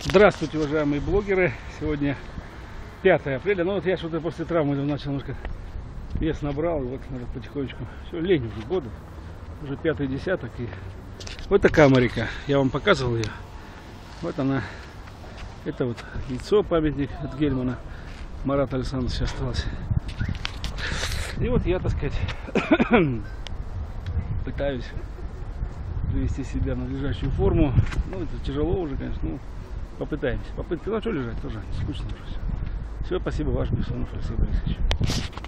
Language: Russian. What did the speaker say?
Здравствуйте, уважаемые блогеры! Сегодня 5 апреля. Ну вот я что-то после травмы начал немножко вес набрал. И вот надо потихонечку. Все, лень уже года. Уже 5-й десяток. И вот такая Марика. Я вам показывал ее. Вот она. Это вот яйцо, памятник от Гельмана. Марата Александровича осталось. И вот я, так сказать, пытаюсь привести себя в надлежащую форму. Ну, это тяжело уже, конечно. Ну, попытаемся. Попытки. Ну, а что лежать тоже? Скучно уже все. Все, спасибо, ваш Бессонов Алексей Борисович.